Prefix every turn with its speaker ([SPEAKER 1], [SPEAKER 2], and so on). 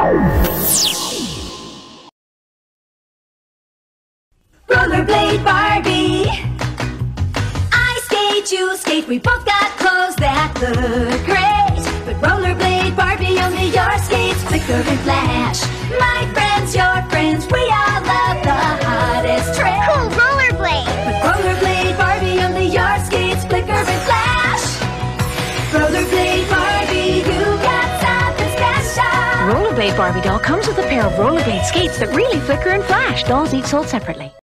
[SPEAKER 1] Rollerblade Barbie. I skate, you skate, we both got clothes that look great. But Rollerblade Barbie, only your skates flicker and flash. My friends, your friends, we all love the hottest trend.
[SPEAKER 2] Cool rollerblade!
[SPEAKER 1] But Rollerblade Barbie, only your skates flicker and flash. Rollerblade Barbie, you got something special.
[SPEAKER 3] Rollerblade Barbie doll comes with a pair of rollerblade skates that really flicker and flash. Dolls each sold separately.